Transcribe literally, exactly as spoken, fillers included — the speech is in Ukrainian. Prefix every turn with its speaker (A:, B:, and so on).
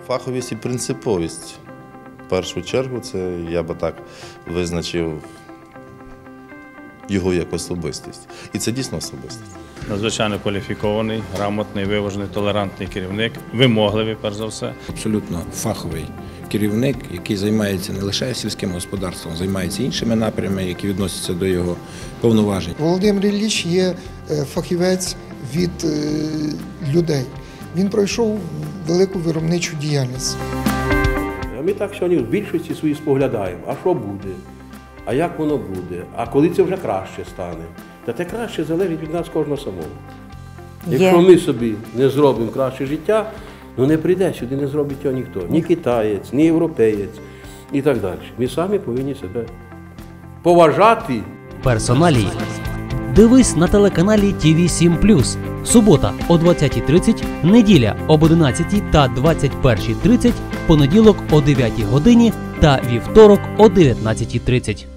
A: Фаховість і принциповість. В першу чергу це я би так визначив його як особистість. І це дійсно особистість.
B: Надзвичайно кваліфікований, грамотний, виважений, толерантний керівник, вимогливий, перш за все.
C: Абсолютно фаховий керівник, який займається не лише сільським господарством, займається іншими напрямами, які відносяться до його повноважень.
D: Володимир Ілліч є фахівець від людей. Він пройшов велику виробничу діяльність.
E: Ми так сьогодні в більшості свої споглядаємо, а що буде, а як воно буде, а коли це вже краще стане. Та те краще залежить від нас кожного самого. Якщо ми собі не зробимо краще життя, ну не прийде сюди, не зробить його ніхто. Ні китаєць, ні європеєць і так далі. Ми самі повинні себе поважати.
F: Персоналії. Дивись на телеканалі Ті Ві сім плюс. Субота о двадцятій тридцять, неділя об одинадцятій та двадцять першій тридцять, понеділок о дев'ятій годині та вівторок о дев'ятнадцятій тридцять.